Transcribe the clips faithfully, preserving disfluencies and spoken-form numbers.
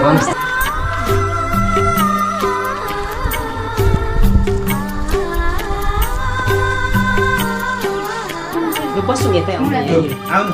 बस्नु यतै आउनु आउनु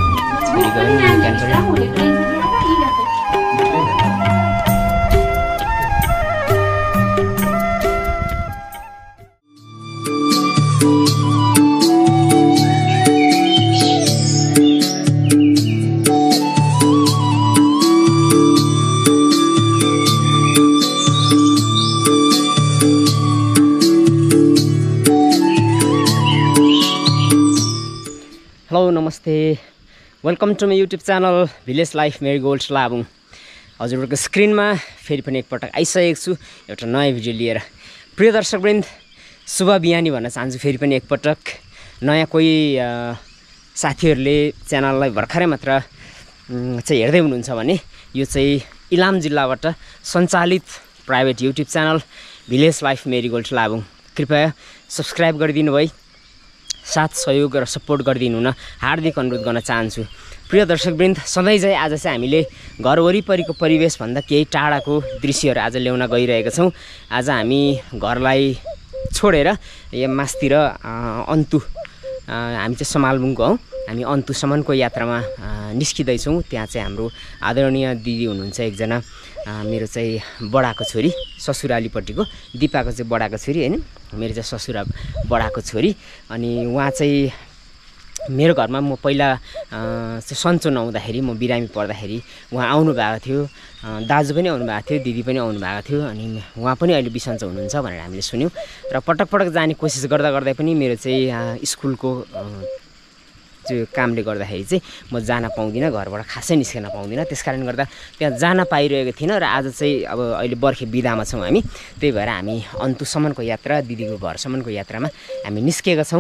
हेलो नमस्ते welcome to my YouTube channel village life marigold Labung. हजुरहरूको स्क्रिनमा फेरि पनि एकपटक आइसकेको छु एउटा नयाँ भिडियो लिएर। प्रिय दर्शकवृन्द शुभ बिहानी भन्न चाहन्छु फेरि पनि एकपटक। नयाँ कोही साथीहरूले च्यानललाई भर्खरै मात्र चाहिँ हेर्दै हुनुहुन्छ भने यो चाहिँ इलाम जिल्लाबाट सञ्चालित private YouTube channel village life marigold Labung. कृपया सब्सक्राइब गरिदिनु भई साथ सहयोग र सपोर्ट गरिदिनु हुन हार्दिक अनुरोध गर्न चाहन्छु। प्रिय दर्शकवृन्द सधैँ चाहिँ आज चाहिँ हामीले घर वरिपरिको परिवेशभन्दा केही टाढाको दृश्यहरू आज ल्याउन गइरहेका छौँ। आज हामी घरलाई छोडेर यहाँ मास्तिर अन्तु हामी चाहिँ समालबुङको हौँ, हामी अन्तुसम्मको यात्रामा निस्किँदैछौँ। त्यहाँ चाहिँ हाम्रो आदरणीय दिदी हुनुहुन्छ एकजना, मेरो चाहिँ बडाको छोरी, ससुरालीपट्टिको दिपाको चाहिँ बडाको छोरी होइन, मेरो चाहिँ ससुरा बडाको छोरी। अनि उहाँ चाहिँ मेरो घरमा म पहिला चाहिँ सन्चो नहुँदाखेरि म बिरामी पर्दाखेरि उहाँ आउनु भएको थियो, दाजु पनि आउनु भएको थियो, दिदी पनि आउनु भएको थियो। अनि उहाँ पनि अहिले बिसन्चो हुनुहुन्छ भनेर हामीले सुन्यौँ र पटक पटक जाने कोसिस गर्दा गर्दै पनि मेरो चाहिँ स्कुलको त्यो कामले गर्दाखेरि चाहिँ म जान पाउँदिनँ, घरबाट खासै निस्किन पाउँदिनँ। त्यस कारण गर्दा त्यहाँ जान पाइरहेको थिइनँ र आज चाहिँ अब अहिले बर्खे बिदामा छौँ हामी, त्यही भएर हामी अन्तुसम्मको यात्रा दिदीको घरसम्मको यात्रामा हामी निस्केका छौँ।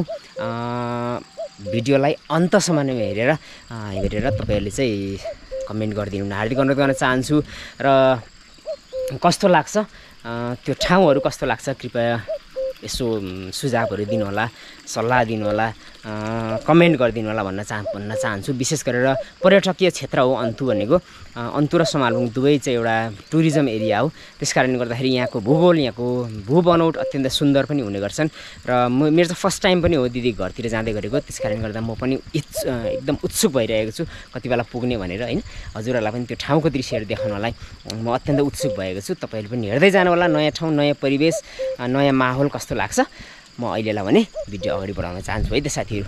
भिडियोलाई अन्तसम्म नै हेरेर हेरेर तपाईँहरूले चाहिँ कमेन्ट गरिदिनु हुन हार्दिक अनुरोध गर्न चाहन्छु। र कस्तो लाग्छ त्यो ठाउँहरू कस्तो लाग्छ कृपया यसो सुझावहरू दिनुहोला, सल्लाह दिनुहोला, कमेन्ट गरिदिनु होला भन्न चाह भन्न चाहन्छु। विशेष गरेर पर्यटकीय क्षेत्र हो अन्तु भनेको, अन्तु र समालबुङ दुवै चाहिँ एउटा टुरिज्म एरिया हो। त्यस कारणले गर्दाखेरि यहाँको भूगोल, यहाँको भू बनौट अत्यन्त सुन्दर पनि हुने गर्छन्। र म मेरो चाहिँ फर्स्ट टाइम पनि हो दिदी घरतिर जाँदै गरेको, त्यस कारणले गर्दा म पनि एकदम उत्सुक भइरहेको छु कति बेला पुग्ने भनेर होइन। हजुरहरूलाई पनि त्यो ठाउँको दृश्यहरू देखाउनलाई म अत्यन्त उत्सुक भएको छु। तपाईँहरूले पनि हेर्दै जानु होला, नयाँ ठाउँ, नयाँ परिवेश, नयाँ माहौल कस्तो लाग्छ। म अहिलेलाई भने भिडियो अगाडि बढाउन चाहन्छु है त साथीहरू।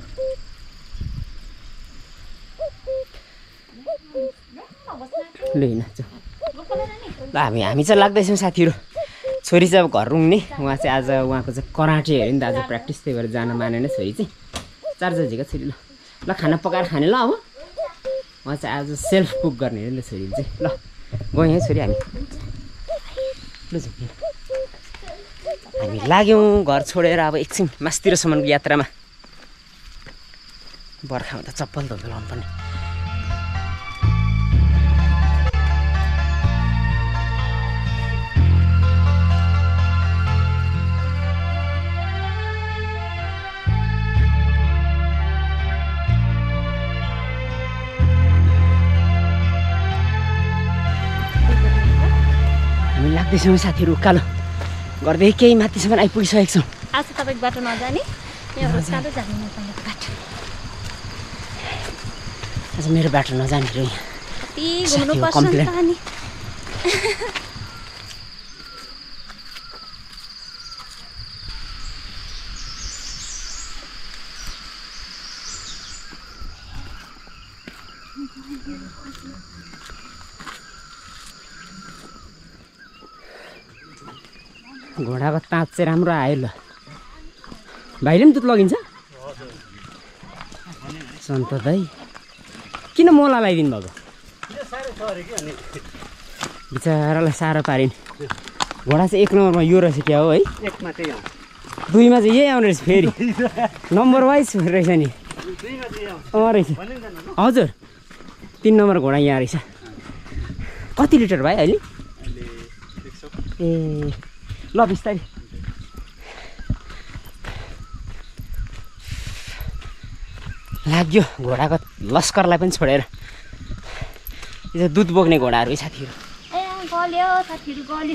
ल होइन ल हामी हामी चाहिँ लाग्दैछौँ साथीहरू। छोरी चाहिँ अब घर रुङ्ने, उहाँ चाहिँ आज उहाँको चाहिँ कराटे हेऱ्यो नि त आज प्र्याक्टिस, त्यही भएर जान मानेन छोरी चाहिँ। चार्जर झिका छोरी ल ल खाना पकाएर खाने ल। अब उहाँ चाहिँ आज सेल्फ कुक गर्ने अरे नि त छोरीले चाहिँ। ल गयौँ है छोरी हामी, ल झुक्यौँ हामी लाग्यौँ घर छोडेर अब एकछिन मास्तिरसम्मको यात्रामा। बर्खामा त चप्पल धोएर लाउनु पर्ने। हामी लाग्दैछौँ साथीहरू उकालो गर्दै केही माथिसम्म आइपुगिसकेको छौँ। आज तपाईँको बाटो नजाने, मेरो सानो जाने नेपालको बाटो। आज मेरो बाटो नजाने र कति घुम्नु पर्छ नि त अनि। घोडाको ताँत चाहिँ राम्रो आयो ल। भाइले पनि दुध लगिन्छ सन्त दाइ, किन मोला लगाइदिनु भएको? बिचरालाई साह्रो पारिन्। घोडा चाहिँ एक नम्बरमा यो रहेछ क्या हो है, दुईमा चाहिँ यही आउने रहेछ फेरि नम्बर वाइज रहेछ नि। अँ रहेछ हजुर, तिन नम्बर घोडा यहाँ रहेछ। कति लिटर भाइ अहिले? ए ल बिस्तारै लाग्यो घोडाको लस्करलाई पनि छोडेर। यो दुध बोक्ने घोडाहरू है साथीहरू। गल्यो साथीहरू गल्यो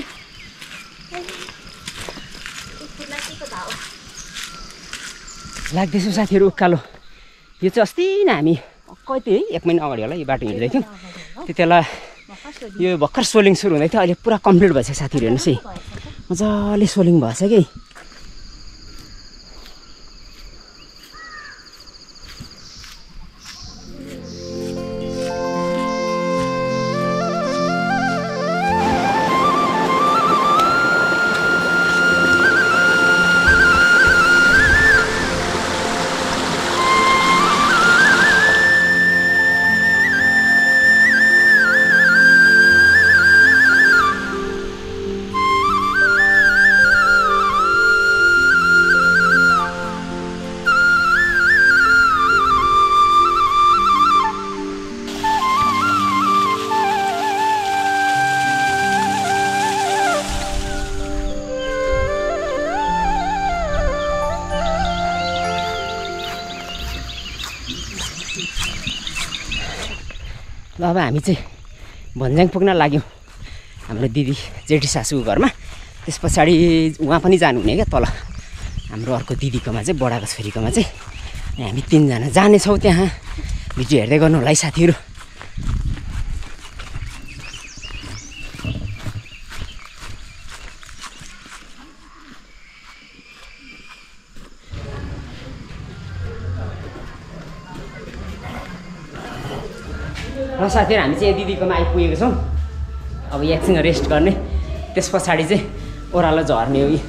लाग्दैछ साथीहरू उकालो यो चाहिँ अस्ति नै हामी कति है एक महिना अगाडि होला यो बाटो हिँड्दै थियौँ त्यति बेला यो भर्खर सोलिङ सुरु हुँदै थियो अहिले पुरा कम्प्लिट भएछ साथीहरू हेर्नुहोस् है मजाले सोलिङ भएछ कि ल अब हामी चाहिँ भन्ज्याङ पुग्न लाग्यौँ हाम्रो दिदी जेठी सासूको घरमा त्यस पछाडि उहाँ पनि जानुहुने क्या तल हाम्रो अर्को दिदीकोमा चाहिँ बडाको छोरीकोमा चाहिँ अनि हामी तिनजना जानेछौँ त्यहाँ भिडियो हेर्दै गर्नु होला है साथीहरू र साथीहरू हामी चाहिँ दिदीकोमा आइपुगेको छौँ अब एकछिन रेस्ट गर्ने त्यस पछाडि चाहिँ ओह्रालो झर्ने हो कि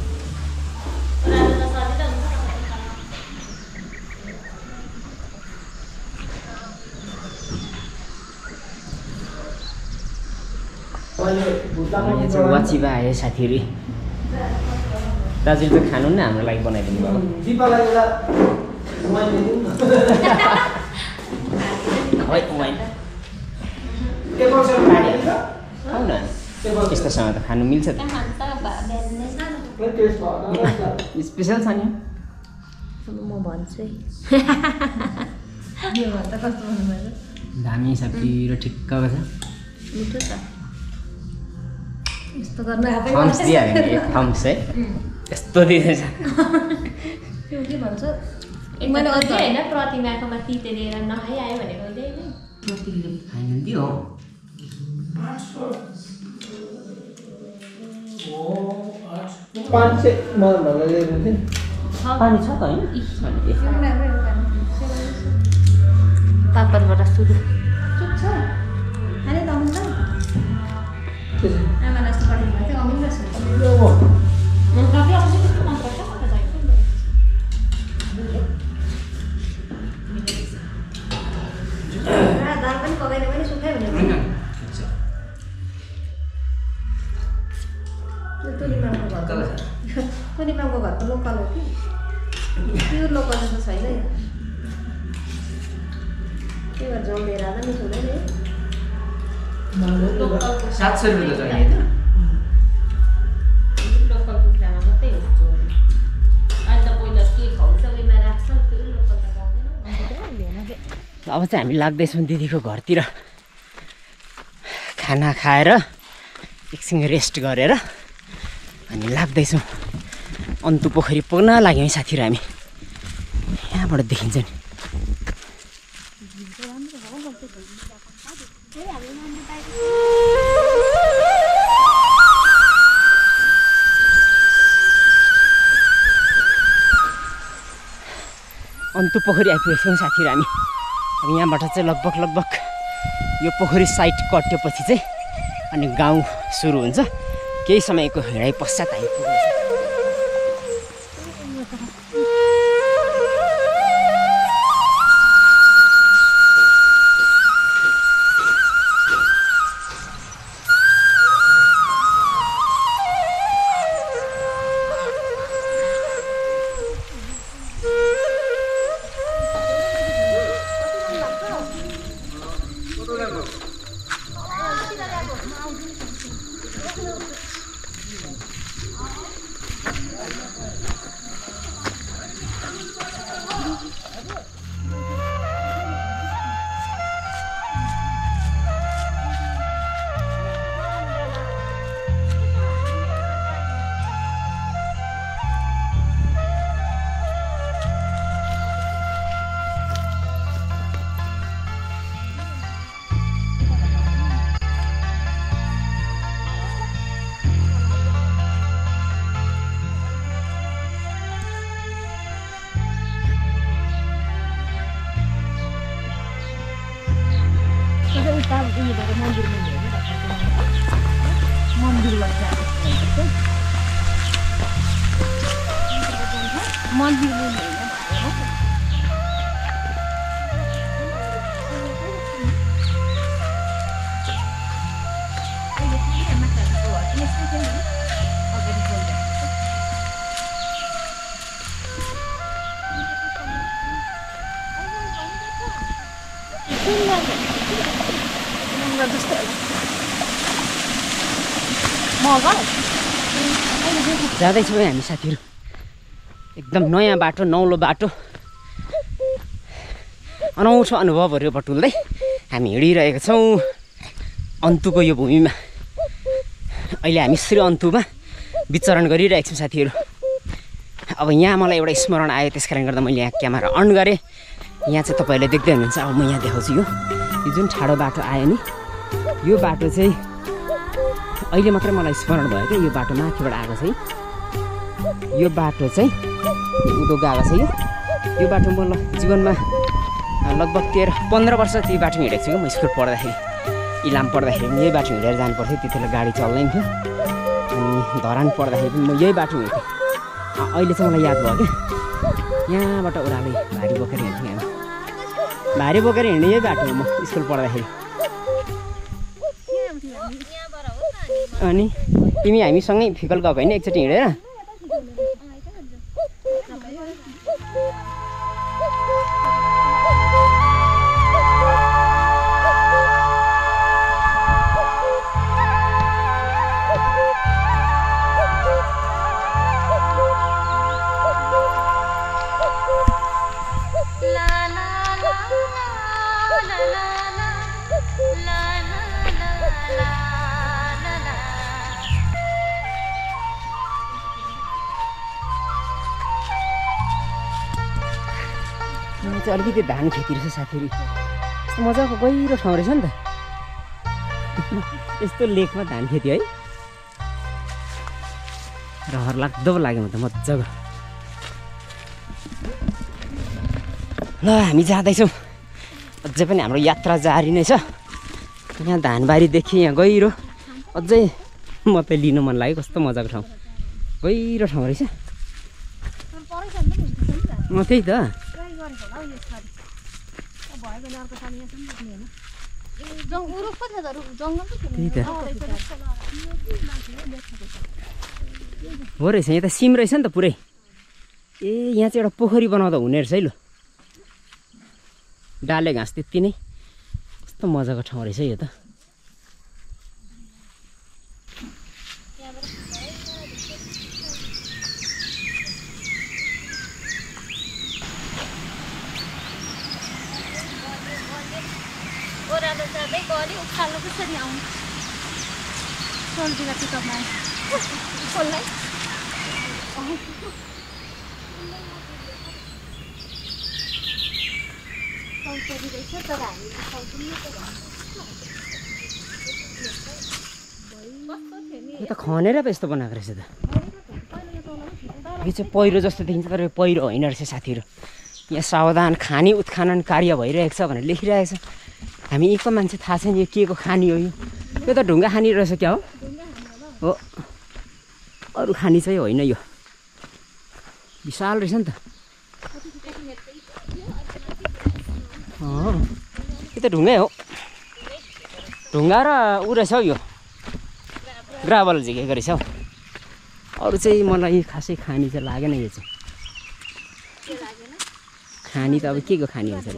यहाँ चाहिँ वाचिबा आयो साथीहरू दाजुले चाहिँ खानु नि हाम्रो लागि बनाइदिनु भयो खाऊ न यस्तोसँग त खानु मिल्छ त स्पेसल छ नि म भन्छु दामी सब्जी र ठिक्कको छ मिठो छ यस्तो गर्न थम्स दिइहाल्यो नि एक थम्स है यस्तो दिँदैछ के भन्छ मैले अझै होइन प्रतिमाकोमा तितेर नखाइआयो भनेको खाइदिनु दियो पानी चाहिँ मलाई ल्याइदिनु थियो पानी छ त होइन पापडबाट सुरु दाल पनि पकाएर पनि सुकाइ हुने तुलिमाको घरको लोकल हो कि प्युर लोकल जस्तो छैन के भएर झोल लिएर आएर मिठो हुँदैन सात सय रुपियाँ त चाहियो त लोकल कुखुरामा मात्रै हो झोल अहिले त पहिला के खुवाउँछ उयोमा राख्छ त्यो लोकल त राख्दैन अब चाहिँ हामी लाग्दैछौँ दिदीको घरतिर खाना खाएर एकछिन रेस्ट गरेर हामी लाग्दैछौँ अन्तु पोखरी पुग्न लाग्यौँ साथीहरू हामी यहाँबाट देखिन्छ नि अन्तु पोखरी आइपुगेको छौँ साथीहरू हामी अब यहाँबाट चाहिँ लगभग लगभग यो पोखरी साइड कटेपछि चाहिँ अनि गाउँ सुरु हुन्छ केही समयको हिँडाइ पश्चात आइपुग्छ जाँदैछौँ है हामी साथीहरू एकदम नयाँ बाटो नौलो बाटो अनौठो अनुभवहरू बटुल्दै हामी हिँडिरहेका छौँ अन्तुको यो भूमिमा। अहिले हामी श्री अन्तुमा विचरण गरिरहेका छौँ साथीहरू। अब यहाँ मलाई एउटा स्मरण आयो, त्यस कारण गर्दा मैले यहाँ क्यामेरा अन गरेँ। यहाँ चाहिँ तपाईँहरूले देख्दै हुनुहुन्छ। अब म यहाँ देखाउँछु यो यो जुन ठाडो बाटो आयो नि, यो बाटो चाहिँ अहिले मात्रै मलाई स्मरण भयो क्या। यो बाटो माथिबाट आएको छ है, यो बाटो चाहिँ उँधो गएको छ। यो यो बाटो म ल जीवनमा लगभग तेह्र पन्ध्र वर्ष त्यो बाटो हिँडेको छु क्या। म स्कुल पढ्दाखेरि इलाम पढ्दाखेरि पनि यही बाटो हिँडेर जानुपर्थ्यो। त्यति बेला गाडी चल्दैन थियो। अनि धरान पढ्दाखेरि पनि म यही बाटो हिँड्थेँ। अहिले चाहिँ मलाई याद भयो क्या, यहाँबाट ओह्रालो भारी बोकेर हिँड्थेँ हामी। भारी बोकेर हिँड्ने यही बाटो हो म स्कुल पढ्दाखेरि। अनि तिमी हामीसँगै फिकल गएको होइन एकचोटि हिँडेर? चाहिँ अलिकति धान खेती रहेछ साथीहरू। यस्तो मजाको गहिरो ठाउँ रहेछ नि त यस्तो लेकमा धान खेती है। रहर लाग्दो लाग्यो म त मजाको। ल हामी जाँदैछौँ, अझै पनि हाम्रो यात्रा जारी नै छ। यहाँ धानबारी देखि यहाँ गहिरो अझै म त लिनु मन लाग्यो। कस्तो मजाको ठाउँ, गहिरो ठाउँ रहेछ। म त्यही त त्यही त हो रहेछ। यहाँ त सिम रहेछ नि त पुरै। ए यहाँ चाहिँ एउटा पोखरी बनाउँदा हुने रहेछ है। ल डाले घाँस त्यति नै, कस्तो मजाको ठाउँ रहेछ यो त। ओह्रालो जाँदै गऱ्यो उकालो कसरी आउनु सोल्टीलाई पिकअपमा कसलाई यो त खनेर पो यस्तो बनाएको रहेछ त। यो चाहिँ पहिरो जस्तो देखिन्छ तर यो पहिरो होइन रहेछ साथीहरू। यहाँ सावधान खानी उत्खनन कार्य भइरहेको छ भनेर लेखिरहेको छ। हामी यहीँको मान्छे थाहा छैन यो के को खानी हो। यो यो त ढुङ्गा खानी रहेछ क्या हो? हो अरू खानी चाहिँ होइन। यो विशाल रहेछ नि त। यो त ढुङ्गै हो, ढुङ्गा र ऊ रहेछ हौ यो ग्राभल झिकेको रहेछ हौ। अरू चाहिँ मलाई खासै खानी चाहिँ लागेन। यो चाहिँ खानी त अब के को खानी हुन्छ?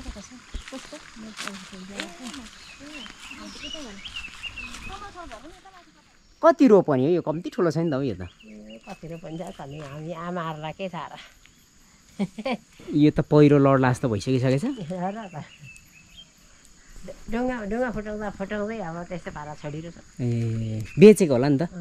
कति रोपनी हो यो? कम्ती ठुलो छ नि त हो यो त। कति रोपनी छ हामी हामी आमाहरूलाई के थाहा र। यो त पहिरो लड्ला जस्तो भइसकिसकेछ। ढुङ्गा ढुङ्गा फुटाउँदा फुटाउँदै अब त्यस्तो पारा छोडिरहेछ। ए बेचेको होला नि त।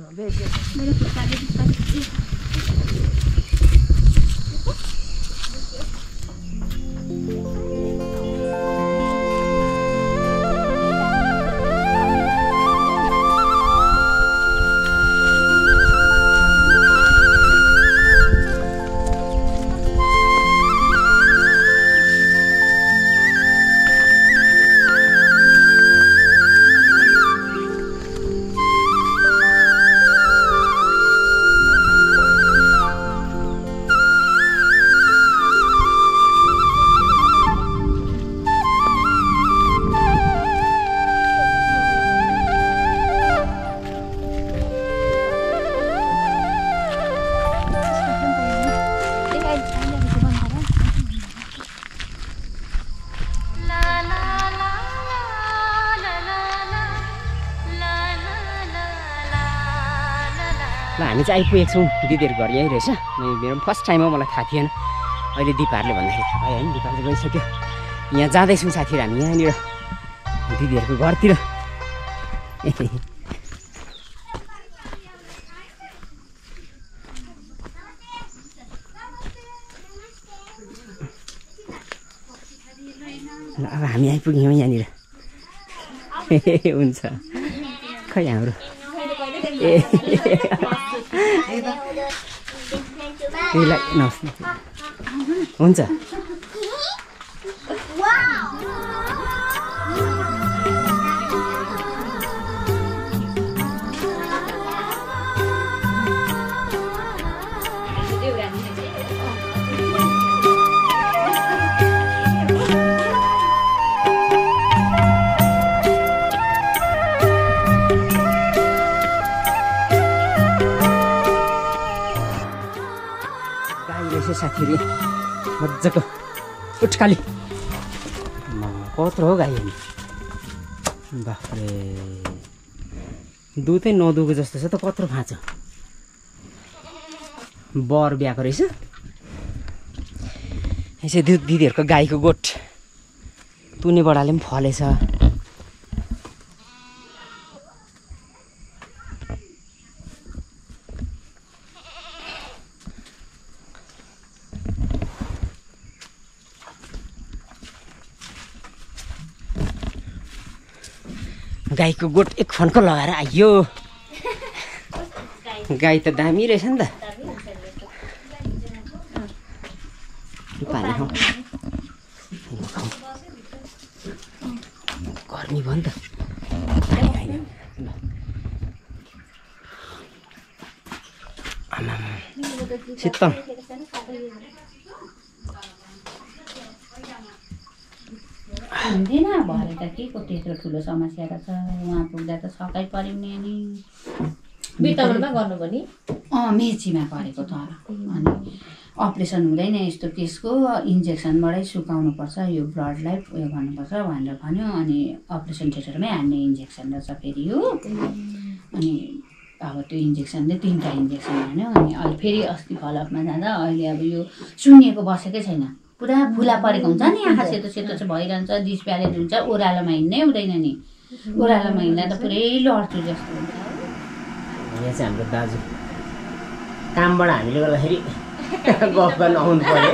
हामी चाहिँ आइपुगेको छौँ दिदीहरूको घर यहीँ रहेछ मेरो फर्स्ट टाइम हो मलाई थाहा थिएन अहिले दिपाहरूले भन्दाखेरि थाहा भयो होइन दिपाले गइसक्यो यहाँ जाँदैछौँ साथीहरू हामी यहाँनिर दिदीहरूको घरतिर अब हामी आइपुग्यौँ यहाँनिर हुन्छ खै हाम्रो ए त्यसलाई नहोस् हुन्छ साथीहरू मजाको उठकाली कत्रो हो गाई अनि बाफ्रे दुधै नदुको जस्तो छ त कत्रो खाँचो बर ब्याएको रहेछ यसो दुध दिदीहरूको गाईको गोठ तुने बडाले पनि फलेछ गाईको गोठ एक फन्को लगाएर आइयो गाई त दामी रहेछ नि त पानी खाऊ गर्मी भयो नि त शीतल हुँदैन भरे त के को त्यत्रो ठुलो समस्या त छ उहाँ पुग्दा त सकै पर्यो नि अनि बिटाउनमा गर्नुभयो नि अँ मेचीमा गरेको तर अनि अपरेसन हुँदैन यस्तो केसको इन्जेक्सनबाटै सुकाउनुपर्छ यो ब्लडलाई उयो गर्नुपर्छ भनेर भन्यो अनि अपरेसन थिएटरमै हान्ने इन्जेक्सन रहेछ फेरि हो अनि अब त्यो इन्जेक्सनले तिनवटा इन्जेक्सन हान्यो अनि अहिले फेरि अस्ति फलोअपमा जाँदा अहिले अब यो सुन्निएको बसेकै छैन पुरा फुला परेको हुन्छ नि आँखा सेतो सेतो चाहिँ भइरहन्छ डिस प्यालेट हुन्छ ओह्रालोमा हिँड्नै हुँदैन नि ओह्रालोमा हिँड्दा त पुरै लड्छु जस्तो हुन्छ यहाँ चाहिँ हाम्रो दाजु कामबाट हामीले गर्दाखेरि गफ गर्न आउनु पर्यो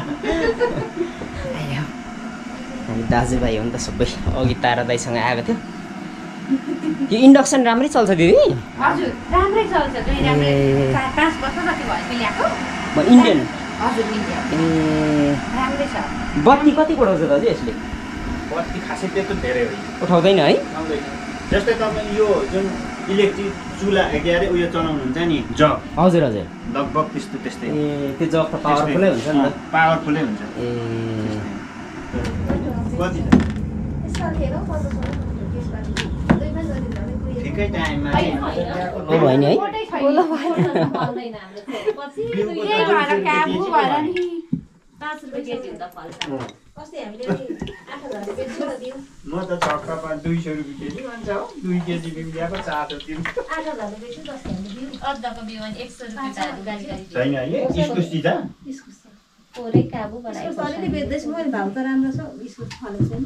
हामी दाजुभाइ हो नि त सबै अघि तारा दाइसँग आएको थियो यो इन्डक्सन राम्रै चल्छ दिदी हजुर राम्रै चल्छ पाँच वर्ष जति भयो ल्याएको म इन्डियन हजुर इन्डियन ए राम्रै छ बत्ती कति उठाउँछ दाजु यसले बत्ती खासै त्यत्रो धेरै हो उठाउँदैन है जस्तै तपाईँ यो जुन इलेक्ट्रिक चुला के अरे उयो चलाउनुहुन्छ नि जग हजुर हजुर लगभग त्यस्तो त्यस्तै ए त्यो जग त पावरफुलै हुन्छ नि त पावरफुलै हुन्छ ए कति ठिकै टाइममा हो भयो नि है म त छक्का दुई सय रुपियाँ केजी भन्छ हो दुई केजी बिउ ल्याएको चार सय तिन छैन है इस्कुस सिधा बेच्दैछु मैले भाउ त राम्रो छ इस्कुस फलेको छैन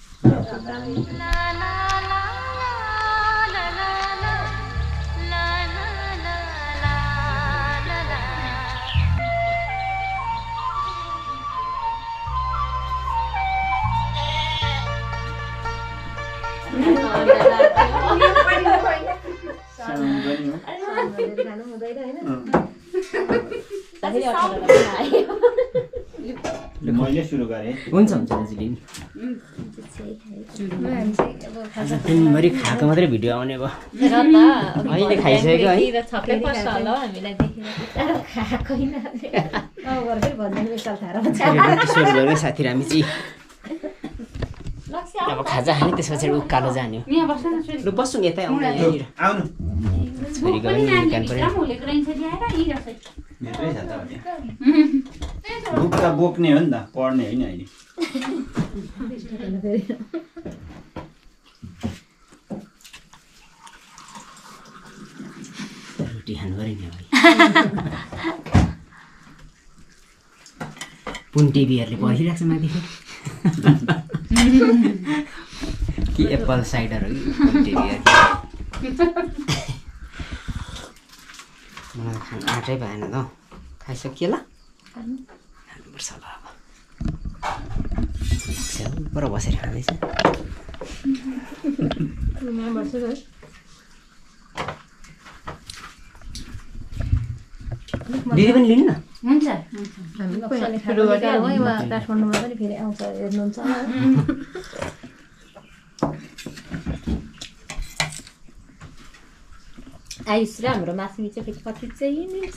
मैले सुरु गरेँ हुन्छ हुन्छ दाजुले दिनभरि खाएको मात्रै भिडियो आउने भयो अहिले खाइसक्यो है किशोरभरि साथीहरू हामी चाहिँ अब खाजा खाने त्यस पछाडि उकालो जाने हो लु बस्नु यतै आउनु यहाँनिर आउनु छोरीको पनि निकाल्नु पर्यो भित्रै छ त बुक त बोक्ने हो नि त पढ्ने होइन अहिले छुट्टी खानु पऱ्यो नि भाइ पुन्टे बियरले पर्खिरहेको छ माथि कि एप्पल साइडर हो कि पुन्टे बियर मलाई खानु आँटै भएन त खाइसकियो ल खानुपर्छ ल अब पर बसेर खाँदैछ दिदी पनि लिनु न हुन्छ काठमाडौँमा पनि फेरि आउँछ हेर्नुहुन्छ आयुष र हाम्रो मासुमी चाहिँ फेरि कति चाहिँ मिल्छ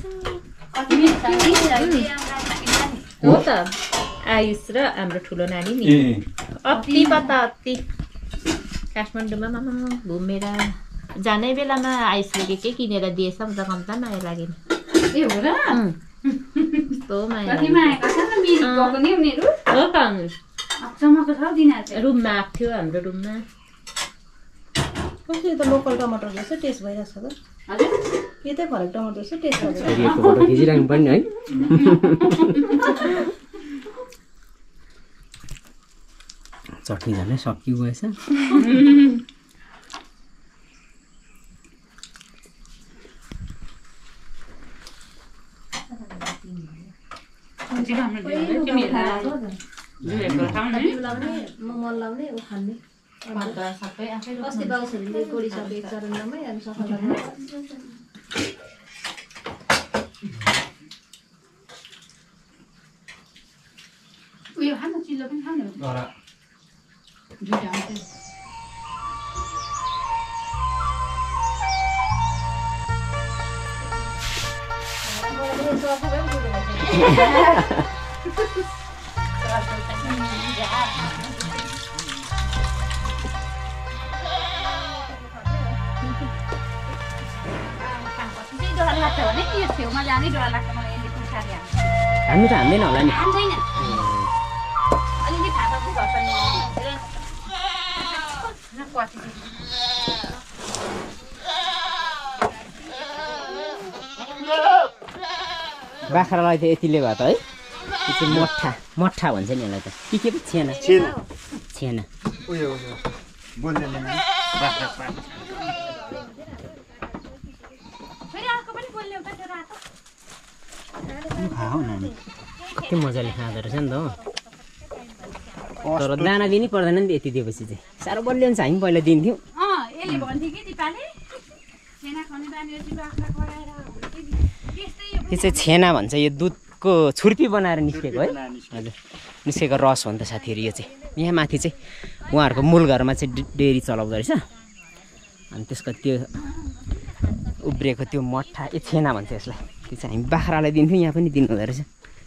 हो त आयुष र हाम्रो ठुलो नानी नि अति पता अति काठमाडौँमा मामा घुमेर जाने बेलामा आयुषले के के किनेर दिएछ म त कम्ता माया लागेन ए हो र कस्तो माया कति माया गर्छ न मिल गएको नि उनीहरु हो त अचम्मको छ दिनाहरु चाहिँ रुममा आएको थियो हाम्रो रुममा कसरी त लोकल टमाटर जस्तो टेस्ट भइरहेछ त हजुर के त फरक टमाटर जस्तो टेस्ट भइरहेछ फेरिएको फोटो खिचिराख्नु पर्ने है चटनी झनै सकियो गएछ म मन लाउने ऊ खाने अस्ति बाउसहरूले गोडिसके एक चरणमै अनि सफा गर्न उयो खान चिल्लो पनि खानु दुईटा मात्रै छेउमा जानै डर लाग्छ मलाई यसले कुर्साले हामी त हान्दैन होला नि हान्दैन अलिअलि फाटा चाहिँ घट्छ नि कति बाख्रालाई त यतिले भयो त है यो चाहिँ मठा मठा भन्छ नि यसलाई त के के पो छेना छेना उयो बोल्दैन बाख्रा पाल्छ खाऊ नानी कति मजाले खाँदो रहेछ नि त तर दाना दिनै पर्दैन नि त यति दिएपछि चाहिँ साह्रो बलियो हुन्छ हामी पहिला दिन्थ्यौँ अँ यसले भन्थ्यो कि दिपाले छेना खाने बानीहरू बाख्रा कराएर यो चाहिँ छेना भन्छ यो दुधको छुर्पी बनाएर निस्केको है हजुर निस्केको रस हो नि त साथीहरू यो चाहिँ यहाँ माथि चाहिँ उहाँहरूको मूल घरमा चाहिँ डेरी चलाउँदो रहेछ अनि त्यसको त्यो उब्रिएको त्यो मठा ए छेना भन्छ यसलाई त्यो चाहिँ हामी बाख्रालाई दिन्थ्यौँ यहाँ पनि दिनुहुँदो रहेछ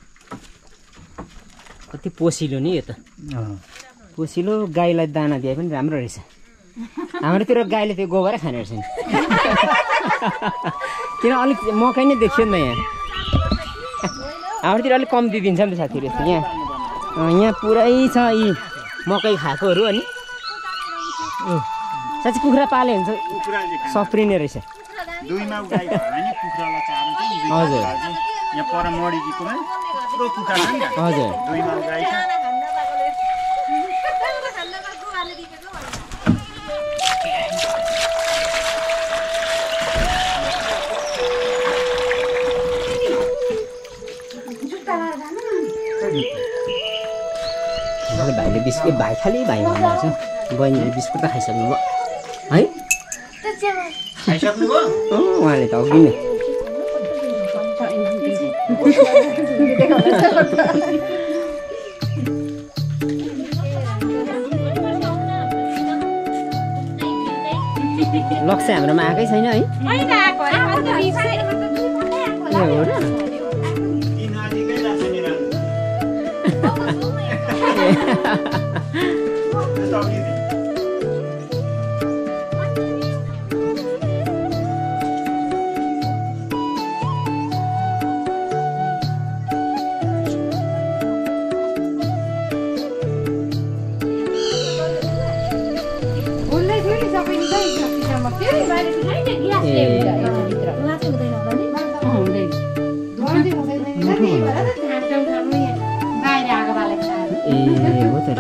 कति पोसिलो नि यो त पोसिलो गाईलाई दाना दिए पनि राम्रो रहेछ हाम्रोतिर गाईले त्यो गोबरै खाने रहेछ नि किन अलिक मकै नै देखियो नि त यहाँ हाम्रोतिर अलिक कम्ती दिन्छ नि त साथीहरू यस्तो यहाँ यहाँ पुरै छ यी मकै खाएकोहरू अनि साँच्चै कुखुरा पाले हुन्छ सफ्रिने रहेछ दुईमा गाई भयो भने कुखुरालाई चारो चाहिँ हजुर यहाँ पर मडिदिएकोमा पुरो कुखुरा छ नि त हजुर दुईमा गाई छ भाइले बिस्कुट भाइ खालि भाइ भन्नुहुन्छ बहिनीले बिस्कुट त खाइसक्नु भयो है खाइसक्नुभयो उहाँले त अघि नै लक्ष्य हाम्रोमा आएकै छैन है ए हो र उहाँ चाहिँ हुँदैन बाहिर आएको बाले ए हो त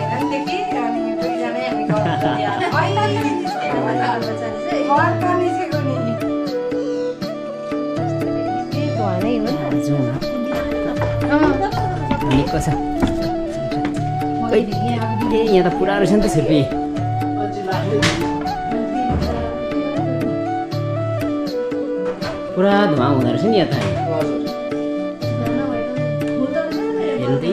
निको छ ए यहाँ त पुरा रहेछ नि त छुर्पी पुरा धुवा हुँदो रहेछ नि यहाँ त हेर्नु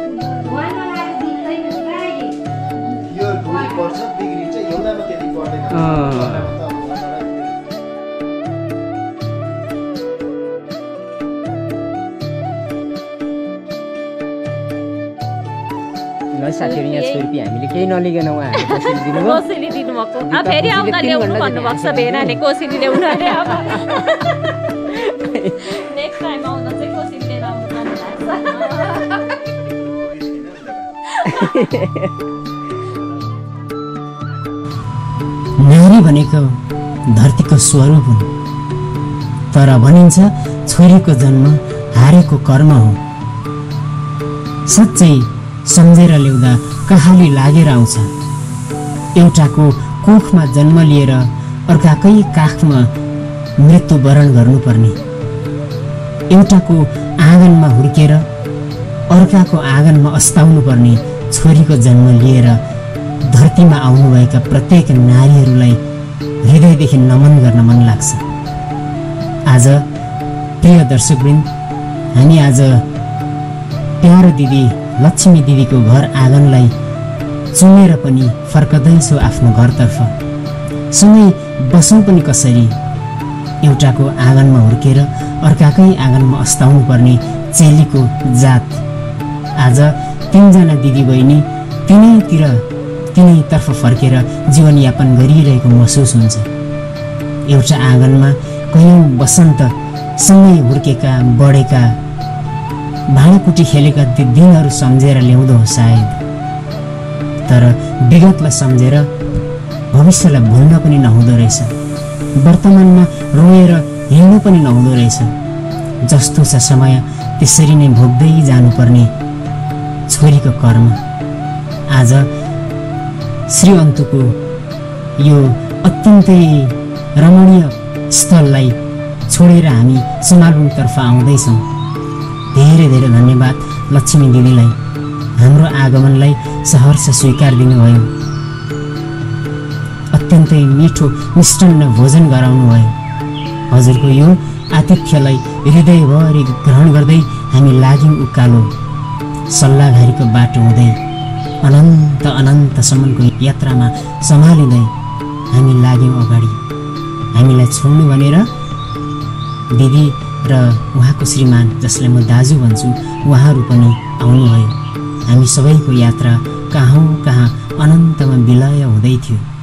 साथीहरू यहाँ छुर्पी हामीले केही नलिकन उहाँहरूले कसरी दिनुभयो कोसेली दिनुभएको अब फेरि आउँदा ल्याउनु भन्नुभएको छ भेनाले कोसेली ल्याउनु अरे अब नेक्स्ट टाइम आउँदा चाहिँ कोसेली लिएर आउनु पर्ने नारी भनेको धरतीको स्वरूप हुन् तर भनिन्छ छोरीको जन्म हारेको कर्म हो सच्चै सम्झेर ल्याउँदा कहाली लागेर आउँछ एउटाको कोखमा जन्म लिएर अर्काकै काखमा मृत्युवरण गर्नुपर्ने एउटाको आँगनमा हुर्केर अर्काको आँगनमा अस्ताउनु पर्ने छोरीको जन्म लिएर धरतीमा आउनुभएका प्रत्येक नारीहरूलाई हृदयदेखि नमन गर्न मन लाग्छ आज प्रिय दर्शकवृन्द हामी आज प्यारो दिदी लक्ष्मी दिदीको घर आँगनलाई चुमेर पनि फर्कदैछौँ आफ्नो घरतर्फ सँगै बसौँ पनि कसरी एउटाको आँगनमा हुर्केर अर्काकै आँगनमा अस्ताउनु पर्ने चेलीको जात आज तीनजना दिदी बहिनी तिनैतिर तिनैतर्फ फर्केर जीवनयापन गरिरहेको महसुस हुन्छ एउटा आँगनमा कयौँ वसन्त सँगै हुर्केका बढेका भाँडाकुटी खेलेका ती दिनहरू सम्झेर ल्याउँदो हो सायद तर विगतलाई सम्झेर भविष्यलाई भुल्न पनि नहुँदो रहेछ वर्तमानमा रोएर हिँड्नु पनि नहुँदो रहेछ जस्तो छ समय त्यसरी नै भोग्दै जानुपर्ने छोरीको कर्म आज श्री अन्तुको यो अत्यन्तै रमणीय स्थललाई छोडेर हामी समापनतर्फ आउँदैछौँ धेरै धेरै धन्यवाद लक्ष्मी दिदीलाई हाम्रो आगमनलाई सहर्ष स्वीकार दिनुभयो अत्यन्तै मिठो मिष्टान्न भोजन गराउनु भयो हजुरको यो आतिथ्यलाई हृदयभरि ग्रहण गर्दै हामी लाग्यौँ उकालो सल्लाहघारीको बाटो हुँदै अनन्त अनन्तसम्मको यात्रामा सम्हालिँदै हामी लाग्यौँ अगाडि हामीलाई छोड्नु भनेर दिदी र उहाँको श्रीमान जसलाई म दाजु भन्छु उहाँहरू पनि आउनुभयो हामी सबैको यात्रा कहाँ कहाँ अनन्तमा विलय हुँदै थियो।